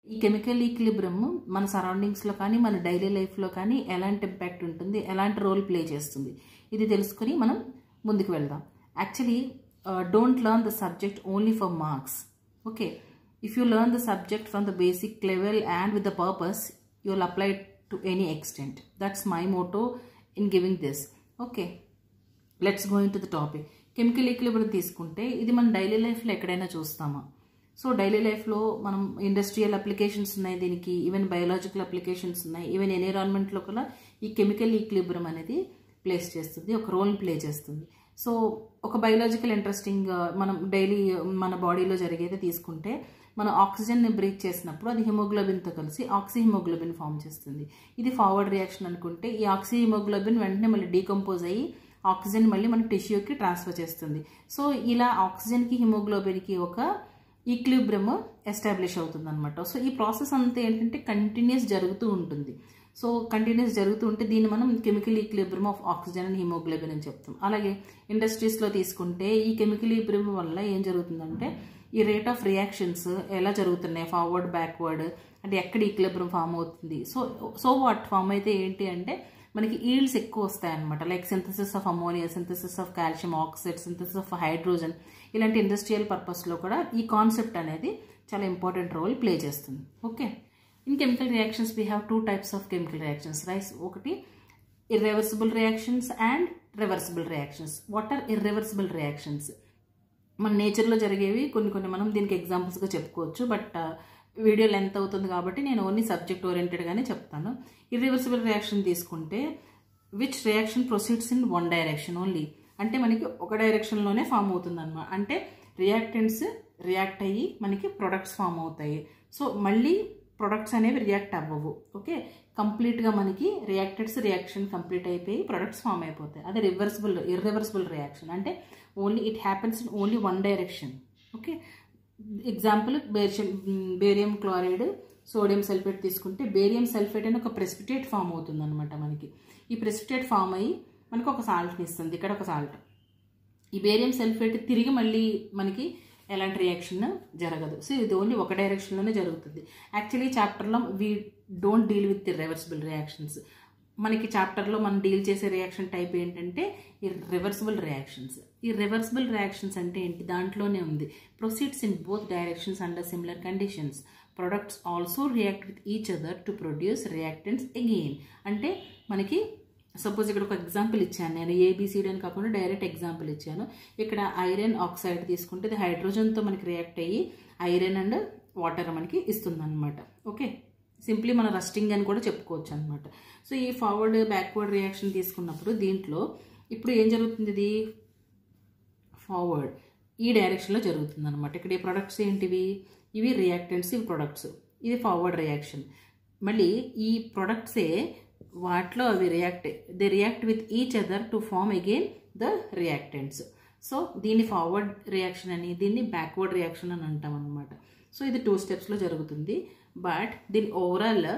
ఈ chemical equilibrium మన సరౌండింగ్స్లో కానీ మన డైలీ లైఫ్లో కానీ ఎలాంటి ఇంపాక్ట్ ఉంటుంది, ఎలాంటి రోల్ ప్లే చేస్తుంది, ఇది తెలుసుకుని మనం ముందుకు వెళ్దాం. Actually don't learn the subject only for marks. Okay, if you learn the subject from the basic level and with the purpose, you will apply to any extent. That's my motto in giving this. Okay, let's go into the topic. Chemical equilibrium తీసుకుంటే ఇది మన daily లైఫ్లో ఎక్కడైనా చూస్తామా? So daily లైఫ్లో మనం industrial applications ఉన్నాయి దీనికి, even biological applications ఉన్నాయి, ఈవెన్ ఎన్విరాన్మెంట్లో కూడా ఈ కెమికల్ ఈక్విలిబ్రియం అనేది ప్లేస్ చేస్తుంది, ఒక రోల్ ప్లే చేస్తుంది. సో ఒక బయోలాజికల్ ఇంట్రెస్టింగ్ మనం డైలీ మన బాడీలో జరిగేది తీసుకుంటే, మనం ఆక్సిజన్ని బ్రీత్ చేసినప్పుడు అది హిమోగ్లోబిన్తో కలిసి ఆక్సీ హిమోగ్లోబిన్ ఫామ్ చేస్తుంది. ఇది ఫార్వర్డ్ రియాక్షన్ అనుకుంటే, ఈ ఆక్సీ హిమోగ్లోబిన్ వెంటనే మళ్ళీ డీకంపోజ్ అయ్యి ఆక్సిజన్ మళ్ళీ మన టిష్యూకి ట్రాన్స్ఫర్ చేస్తుంది. సో ఇలా ఆక్సిజన్కి హిమోగ్లోబిన్కి ఒక ఈక్విలిబ్రియం ఎస్టాబ్లిష్ అవుతుంది అనమాట. సో ఈ ప్రాసెస్ అంతా ఏంటంటే కంటిన్యూస్ జరుగుతూ ఉంటుంది. సో కంటిన్యూస్ జరుగుతూ ఉంటే దీన్ని మనం chemical equilibrium of oxygen and haemoglobin అని చెప్తాం. అలాగే ఇండస్ట్రీస్లో తీసుకుంటే ఈ కెమికల్ ఈక్విలిబ్రియం వల్ల ఏం జరుగుతుందంటే, ఈ రేట్ ఆఫ్ రియాక్షన్స్ ఎలా జరుగుతున్నాయి, ఫార్వర్డ్ బ్యాక్వర్డ్ అంటే ఎక్కడ ఈక్విలిబ్రియం ఫామ్ అవుతుంది. సో వాట్ ఫామ్ అయితే ఏంటి అంటే మనకి ఈల్డ్స్ ఎక్కువ వస్తాయన్నమాట. Like synthesis of ammonia, synthesis of calcium oxide, synthesis of hydrogen, ఇలాంటి ఇండస్ట్రియల్ పర్పస్లో కూడా ఈ కాన్సెప్ట్ అనేది చాలా ఇంపార్టెంట్ రోల్ ప్లే చేస్తుంది. Okay, in chemical reactions we have two types of chemical reactions. ఒకటి irreversible reactions and reversible reactions. What are irreversible reactions? మన నేచర్లో జరిగేవి కొన్ని మనం దీనికి ఎగ్జాంపుల్స్గా చెప్పుకోవచ్చు, బట్ వీడియో లెంత్ అవుతుంది కాబట్టి నేను ఓన్లీ సబ్జెక్ట్ ఓరియంటెడ్గానే చెప్తాను. ఇర్రివర్సిబుల్ రియాక్షన్ తీసుకుంటే, which reaction proceeds in one direction only, అంటే మనకి ఒక డైరెక్షన్లోనే ఫామ్ అవుతుంది అన్నమాట. అంటే రియాక్టెంట్స్ రియాక్ట్ అయ్యి మనకి ప్రొడక్ట్స్ ఫామ్ అవుతాయి. సో మళ్ళీ ప్రొడక్ట్స్ అనేవి రియాక్ట్ అవ్వవు. ఓకే, కంప్లీట్గా మనకి రియాక్షన్ కంప్లీట్ అయిపోయి ప్రొడక్ట్స్ ఫామ్ అయిపోతాయి. అదే ఇర్రివర్సిబుల్ రియాక్షన్ అంటే only it happens in only one direction. Okay, example barium chloride, sodium sulphate తీసుకుంటే, బేరియం సల్ఫేట్ అని ఒక ప్రెసిపిటేట్ ఫామ్ అవుతుంది అనమాట. మనకి ఈ ప్రెసిపిటేట్ ఫామ్ అయ్యి మనకు ఒక సాల్ట్ని ఇస్తుంది. ఇక్కడ ఒక సాల్ట్, ఈ బేరియం సల్ఫేట్ తిరిగి మళ్ళీ మనకి ఎలాంటి రియాక్షన్ జరగదు. సో ఇది ఓన్లీ ఒక డైరెక్షన్లోనే జరుగుతుంది. యాక్చువల్లీ చాప్టర్లో we don't deal with reversible reactions. మనకి చాప్టర్లో మనం డీల్ చేసే రియాక్షన్ టైప్ ఏంటంటే ఈ రివర్సిబుల్ రియాక్షన్స్. ఈ రివర్సిబుల్ రియాక్షన్స్ అంటే ఏంటి? దాంట్లోనే ఉంది, proceeds in both directions under similar conditions. Products also react with each other to produce reactants again. అంటే మనకి సపోజ్ ఇక్కడ ఒక ఎగ్జాంపుల్ ఇచ్చాను నేను, ఏబిసిడి అని కాకుండా డైరెక్ట్ ఎగ్జాంపుల్ ఇచ్చాను. ఇక్కడ ఐరన్ ఆక్సైడ్ తీసుకుంటే ఇది హైడ్రోజన్తో మనకి రియాక్ట్ అయ్యి ఐరన్ అండ్ వాటర్ మనకి ఇస్తుంది అనమాట. ఓకే, సింప్లీ మన రస్టింగ్ అని కూడా చెప్పుకోవచ్చు అనమాట. సో ఈ ఫార్వర్డ్ బ్యాక్వర్డ్ రియాక్షన్ తీసుకున్నప్పుడు దీంట్లో ఇప్పుడు ఏం జరుగుతుంది, ఇది ఫార్వర్డ్ ఈ డైరెక్షన్లో జరుగుతుంది అనమాట. ఇక్కడ ఈ ప్రొడక్ట్స్ ఏంటివి, ఇవి రియాక్టెంట్స్, ఇవి ప్రొడక్ట్స్, ఇది ఫార్వర్డ్ రియాక్షన్. మళ్ళీ ఈ ప్రొడక్ట్సే వాటిలో అవి they react with each other to form again the reactants. So దీన్ని ఫార్వర్డ్ రియాక్షన్ అని, దీన్ని బ్యాక్వర్డ్ రియాక్షన్ అని అంటాం అనమాట. సో ఇది 2 స్టెప్స్లో జరుగుతుంది. బట్ దీని ఓవరాల్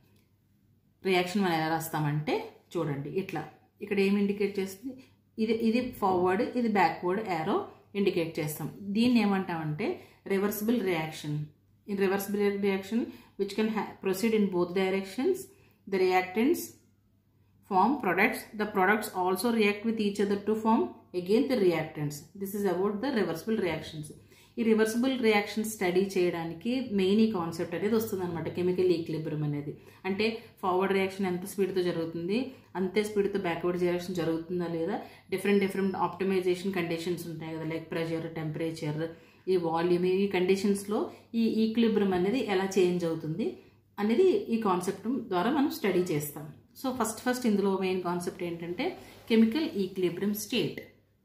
రియాక్షన్ మనం ఎలా రాస్తామంటే చూడండి, ఇట్లా ఇక్కడ ఏమి ఇండికేట్ చేస్తుంది, ఇది ఫార్వర్డ్, ఇది బ్యాక్వర్డ్ యారో ఇండికేట్ చేస్తాం. దీన్ని ఏమంటామంటే reversible reaction. In reversible reaction which can proceed in both directions, the reactants form products, the products also react with each other to form again the reactants. This is about the reversible reactions. ఈ reversible reaction study చేయడానికి main ఈ concept అనేది వస్తుంది అనమాట, chemical equilibrium అనేది. అంటే forward reaction ఎంత స్పీడ్తో జరుగుతుంది, అంతే స్పీడ్తో బ్యాక్వర్డ్ రియాక్షన్ జరుగుతుందా లేదా, డిఫరెంట్ ఆప్టిమైజేషన్ కండిషన్స్ ఉంటాయి కదా, లైక్ ప్రెషర్, టెంపరేచర్, ఈ వాల్యూమ్, ఈ కండిషన్స్లో ఈ ఈక్విలిబ్రియం అనేది ఎలా చేంజ్ అవుతుంది అనేది ఈ కాన్సెప్ట్ ద్వారా మనం స్టడీ చేస్తాం. సో ఫస్ట్ ఇందులో మెయిన్ కాన్సెప్ట్ ఏంటంటే chemical equilibrium state.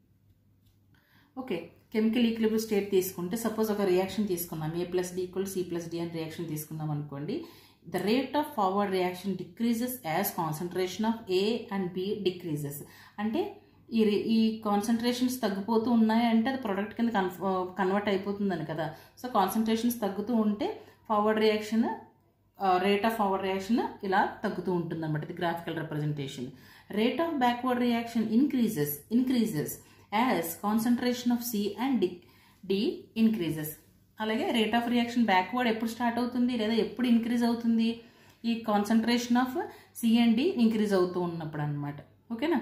Okay, chemical equilibrium state తీసుకుంటే, సపోజ్ ఒక రియాక్షన్ తీసుకున్నాం, A+D = C+D అని రియాక్షన్ తీసుకున్నాం అనుకోండి. The rate of forward reaction decreases as concentration of A and B decreases. అంటే ఈ కాన్సన్ట్రేషన్స్ తగ్గిపోతూ ఉన్నాయి అంటే అది ప్రొడక్ట్ కింద కన్వర్ట్ అయిపోతుందని కదా. సో కాన్సన్ట్రేషన్స్ తగ్గుతూ ఉంటే forward reaction rate of forward reaction ఇలా తగ్గుతూ ఉంటుంది అనమాట. ఇది graphical representation. Rate of backward reaction increases as concentration of C and D increases. అలాగే రేట్ ఆఫ్ రియాక్షన్ బ్యాక్వర్డ్ ఎప్పుడు స్టార్ట్ అవుతుంది లేదా ఎప్పుడు ఇంక్రీజ్ అవుతుంది, ఈ కాన్సన్ట్రేషన్ ఆఫ్ సిఎండి ఇంక్రీజ్ అవుతూ ఉన్నప్పుడు అనమాట. ఓకేనా.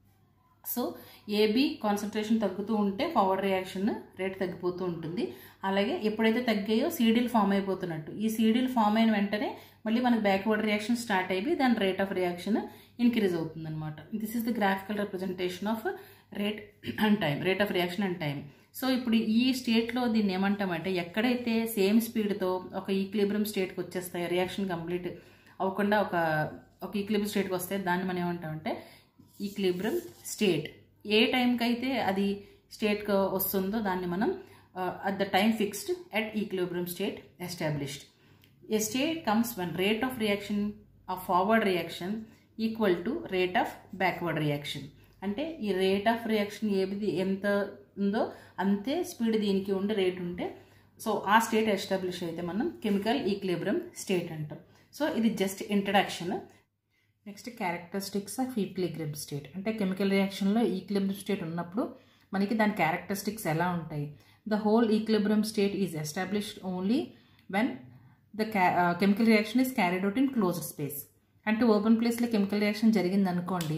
సో ఏబి కాన్సన్ట్రేషన్ తగ్గుతూ ఉంటే ఫార్వర్డ్ రియాక్షన్ రేట్ తగ్గిపోతూ ఉంటుంది. అలాగే ఎప్పుడైతే తగ్గాయో సీడీలు ఫామ్ అయిపోతున్నట్టు, ఈ సీడీలు ఫామ్ అయిన వెంటనే మళ్ళీ మనకు బ్యాక్వర్డ్ రియాక్షన్ స్టార్ట్ అయిపోయి దాని రేట్ ఆఫ్ రియాక్షన్ ఇంక్రీజ్ అవుతుంది అనమాట. This is the graphical representation of rate and time, rate of reaction and time. So ఇప్పుడు ఈ స్టేట్లో దీన్ని ఏమంటామంటే, ఎక్కడైతే సేమ్ స్పీడ్తో ఒక ఈక్లిబ్రియం స్టేట్కి వచ్చేస్తాయో, రియాక్షన్ కంప్లీట్ అవ్వకుండా ఒక ఈక్లిబ్రియం స్టేట్కి వస్తే దాన్ని మనం ఏమంటామంటే ఈక్లిబ్రియం స్టేట్. ఏ టైంకి అయితే అది స్టేట్కి వస్తుందో దాన్ని మనం at the time fixed at equilibrium state established. A state comes when rate of reaction of forward reaction equal to rate of backward reaction. అంటే ఈ రేట్ ఆఫ్ రియాక్షన్ ఏది ఎంత ఉందో అంతే స్పీడ్ దీనికి ఉండే రేట్ ఉంటే, సో ఆ స్టేట్ ఎస్టాబ్లిష్ అయితే మనం కెమికల్ ఈక్లిబ్రియం స్టేట్ అంటాం. సో ఇది just introduction. Next characteristics of equilibrium state. అంటే కెమికల్ రియాక్షన్లో ఈక్లిబ్రియం స్టేట్ ఉన్నప్పుడు మనకి దాని క్యారెక్టరిస్టిక్స్ ఎలా ఉంటాయి. The whole equilibrium state is established only when the chemical reaction is carried out in closed space. అంటే ఓపెన్ ప్లేస్లో కెమికల్ రియాక్షన్ జరిగింది అనుకోండి,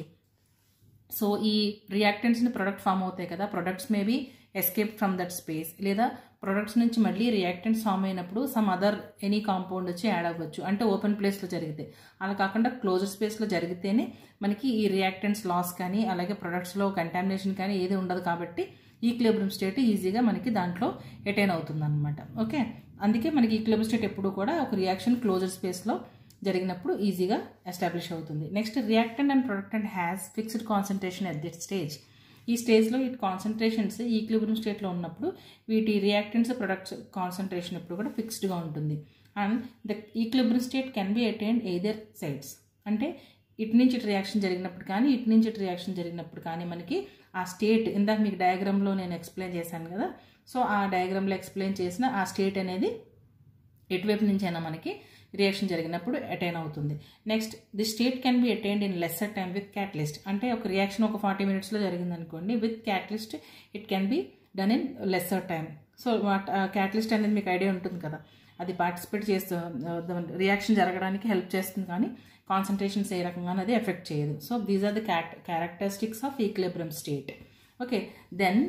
సో ఈ రియాక్టెంట్స్ని ప్రొడక్ట్ ఫామ్ అవుతాయి కదా, products maybe escape from that space, లేదా ప్రొడక్ట్స్ నుంచి మళ్ళీ రియాక్టెంట్స్ ఫామ్ అయినప్పుడు సమ్ అదర్ ఎనీ కాంపౌండ్ వచ్చి యాడ్ అవ్వచ్చు. అంటే ఓపెన్ ప్లేస్లో జరిగితే, అలా కాకుండా క్లోజ్డ్ స్పేస్లో జరిగితేనే మనకి ఈ రియాక్టెంట్స్ లాస్ కానీ అలాగే ప్రొడక్ట్స్లో కంటామినేషన్ కానీ ఏది ఉండదు. కాబట్టి ఈక్లిబ్రియం స్టేట్ ఈజీగా మనకి దాంట్లో అటైన్ అవుతుంది అనమాట. ఓకే, అందుకే మనకి ఈక్లిబ్రియం స్టేట్ ఎప్పుడు కూడా ఒక రియాక్షన్ క్లోజ్డ్ స్పేస్లో జరిగినప్పుడు ఈజీగా ఎస్టాబ్లిష్ అవుతుంది. Next, reactant and product has fixed concentration at this stage. ఈ స్టేజ్లో ఈ కాన్సన్ట్రేషన్స్ ఈక్లిబ్రియం స్టేట్లో ఉన్నప్పుడు వీటి రియాక్టెంట్స్ ప్రొడక్ట్స్ కాన్సన్ట్రేషన్ ఎప్పుడు కూడా ఫిక్స్డ్గా ఉంటుంది. And the equilibrium state can be attained either sides. అంటే ఇటు నుంచి ఇటు రియాక్షన్ జరిగినప్పుడు కానీ ఇటు నుంచి ఇటు రియాక్షన్ జరిగినప్పుడు కానీ మనకి ఆ స్టేట్, ఇందాక మీకు డయాగ్రామ్లో నేను ఎక్స్ప్లెయిన్ చేశాను కదా, సో ఆ డయాగ్రామ్లో ఎక్స్ప్లెయిన్ చేసిన ఆ స్టేట్ అనేది ఎటువైపు నుంచి అయినా మనకి రియాక్షన్ జరిగినప్పుడు అటైన్ అవుతుంది. Next, the state can be attained in lesser time with catalyst. అంటే ఒక రియాక్షన్ ఒక 40 minutesలో జరిగింది అనుకోండి, with catalyst it can be done in lesser time. So catalyst అనేది మీకు ఐడియా ఉంటుంది కదా, అది పార్టిసిపేట్ చేస్తూ రియాక్షన్ జరగడానికి హెల్ప్ చేస్తుంది కానీ కాన్సన్ట్రేషన్స్ ఏ రకంగా అది ఎఫెక్ట్ చేయదు. So these are the characteristics of equilibrium state. Okay, then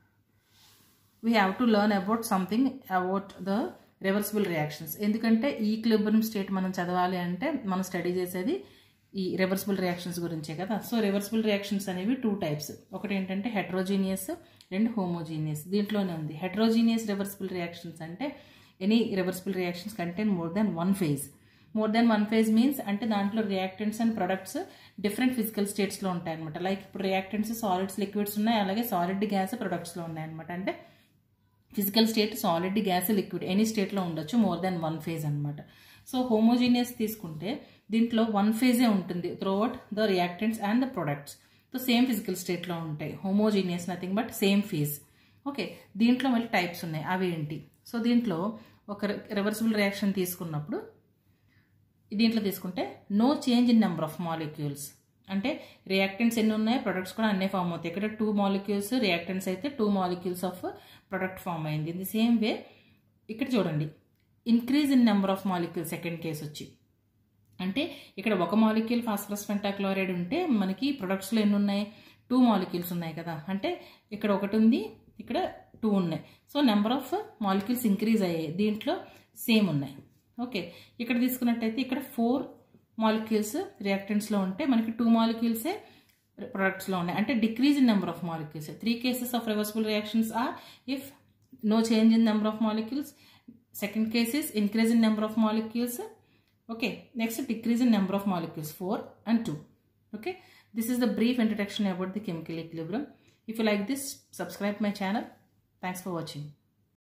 we have to learn about something about the reversible reactions. ఎందుకంటే ఈక్లిబ్రియం స్టేట్ మనం చదవాలి అంటే మనం స్టడీ చేసేది ఈ రివర్సిబుల్ రియాక్షన్స్ గురించే కదా. సో రివర్సిబుల్ రియాక్షన్స్ అనేవి 2 types. ఒకటి ఏంటంటే హెటరోజీనియస్, రెండు హోమోజీనియస్. దీంట్లోనే ఉంది హెటరోజీనియస్ రివర్సిబుల్ రియాక్షన్స్. అంటే any reversible reactions contain more than one phase. More than one phase means అంటే దాంట్లో reactants and products different physical స్టేట్స్లో ఉంటాయన్నమాట. లైక్ ఇప్పుడు రియాక్టెంట్స్ సాలిడ్స్, లిక్విడ్స్ ఉన్నాయి, అలాగే సాలిడ్ గ్యాస్ ప్రొడక్ట్స్లో ఉన్నాయన్నమాట. అంటే physical state solid, gas, liquid any స్టేట్లో ఉండొచ్చు, మోర్ దెన్ వన్ ఫేజ్ అనమాట. సో హోమోజీనియస్ తీసుకుంటే దీంట్లో వన్ ఫేజే ఉంటుంది throughout the reactants and the products. So same physical స్టేట్లో ఉంటాయి. Homogeneous nothing but same phase. Okay, దీంట్లో మళ్ళీ టైప్స్ ఉన్నాయి, అవి ఏంటి? సో దీంట్లో ఒక రివర్సిబుల్ రియాక్షన్ తీసుకున్నప్పుడు దీంట్లో తీసుకుంటే no change in number of molecules. అంటే రియాక్టెంట్స్ ఎన్ని ఉన్నాయి, ప్రొడక్ట్స్ కూడా అన్నీ ఫామ్ అవుతాయి. ఇక్కడ 2 molecules రియాక్టెంట్స్ అయితే 2 molecules ఆఫ్ ప్రొడక్ట్ ఫామ్ అయింది. ఇన్ ది సేమ్ వే ఇక్కడ చూడండి, increase in number of molecules second case వచ్చి, అంటే ఇక్కడ ఒక మాలిక్యూల్ ఫాస్ఫరస్ పెంటాక్లోరైడ్ ఉంటే మనకి ప్రొడక్ట్స్లో ఎన్ని ఉన్నాయి, 2 molecules ఉన్నాయి కదా. అంటే ఇక్కడ ఒకటి ఉంది, ఇక్కడ 2 ఉన్నాయి. So number of molecules increase అయ్యాయి, దీంట్లో సేమ్ ఉన్నాయి. ఓకే, ఇక్కడ తీసుకున్నట్టయితే ఇక్కడ 4 molecules రియాక్టెంట్స్లో ఉంటే మనకి 2 molecules ప్రొడక్ట్స్లో ఉన్నాయి. అంటే decrease in number of molecules. 3 cases of reversible reactions are if no change in number of molecules. Second case is increase in number of molecules. Okay, next decrease in number of molecules 4 and 2. Okay, this is the brief introduction about the chemical equilibrium. If you like this, subscribe my channel. Thanks for watching.